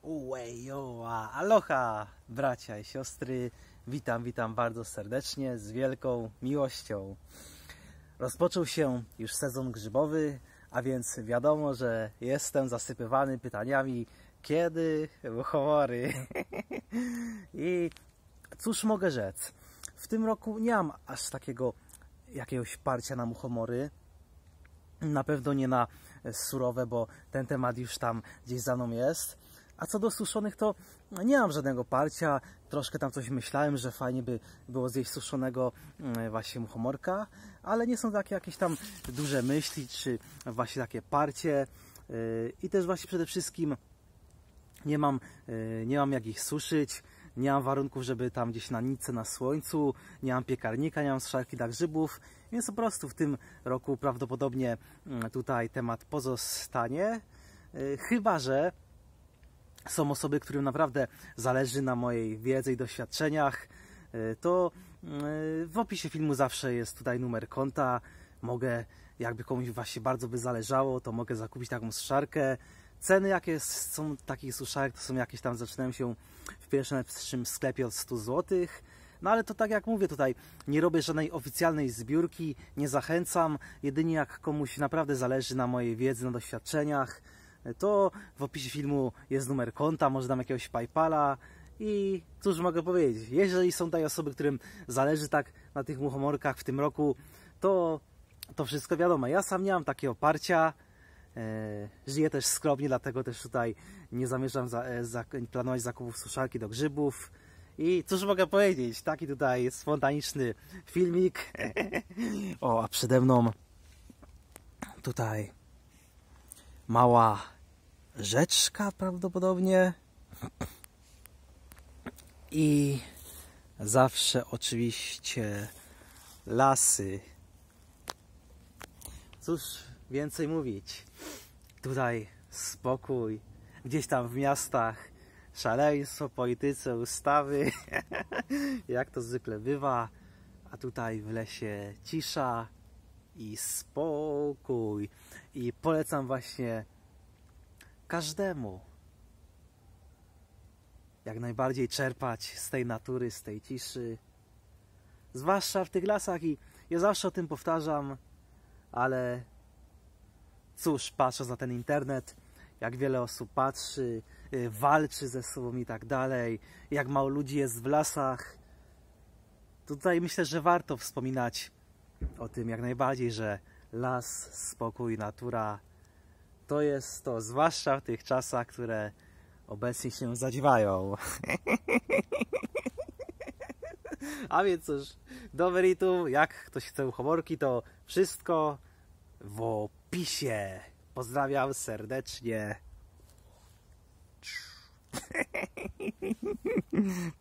Uejoa, aloha, bracia i siostry, witam bardzo serdecznie, z wielką miłością. Rozpoczął się już sezon grzybowy, a więc wiadomo, że jestem zasypywany pytaniami, kiedy muchomory. I cóż mogę rzec, w tym roku nie mam aż takiego jakiegoś parcia na muchomory. Na pewno nie na surowe, bo ten temat już tam gdzieś za mną jest. A co do suszonych, to nie mam żadnego parcia. Troszkę tam coś myślałem, że fajnie by było zjeść suszonego właśnie muchomorka, ale nie są takie jakieś tam duże myśli, czy właśnie takie parcie. I też właśnie przede wszystkim nie mam jak ich suszyć. Nie mam warunków, żeby tam gdzieś na nitce, na słońcu, nie mam piekarnika, nie mam suszarki dla grzybów, więc po prostu w tym roku prawdopodobnie tutaj temat pozostanie. Chyba że są osoby, którym naprawdę zależy na mojej wiedzy i doświadczeniach, to w opisie filmu zawsze jest tutaj numer konta. Mogę, jakby komuś właśnie bardzo by zależało, to mogę zakupić taką suszarkę. Ceny jakie są takich suszarek, to są jakieś tam, zaczynają się w pierwszym sklepie od 100 zł. No ale to tak jak mówię, tutaj nie robię żadnej oficjalnej zbiórki, nie zachęcam. Jedynie jak komuś naprawdę zależy na mojej wiedzy, na doświadczeniach, to w opisie filmu jest numer konta, może dam jakiegoś PayPala. I cóż mogę powiedzieć, jeżeli są tutaj osoby, którym zależy tak na tych muchomorkach w tym roku, to wszystko wiadomo. Ja sam nie mam takiego oparcia. Żyję też skromnie, dlatego też tutaj nie zamierzam planować zakupów suszarki do grzybów. I cóż mogę powiedzieć, taki tutaj spontaniczny filmik. O, a przede mną tutaj mała rzeczka prawdopodobnie. I zawsze oczywiście lasy. Cóż więcej mówić. Tutaj spokój, gdzieś tam w miastach szaleństwo, polityce, ustawy, jak to zwykle bywa, a tutaj w lesie cisza i spokój. I polecam właśnie każdemu jak najbardziej czerpać z tej natury, z tej ciszy, zwłaszcza w tych lasach. I ja zawsze o tym powtarzam, ale cóż, patrząc na ten internet, jak wiele osób patrzy, walczy ze sobą i tak dalej, jak mało ludzi jest w lasach, tutaj myślę, że warto wspominać o tym jak najbardziej, że las, spokój, natura to jest to, zwłaszcza w tych czasach, które obecnie się zadziewają. A więc cóż, do meritum, jak ktoś chce muchomorki, to wszystko w opisie. Pozdrawiam serdecznie.